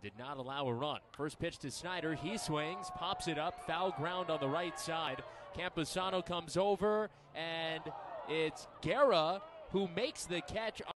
did not allow a run. First pitch to Snyder. He swings, pops it up, foul ground on the right side. Campusano comes over, and it's Guerra who makes the catch.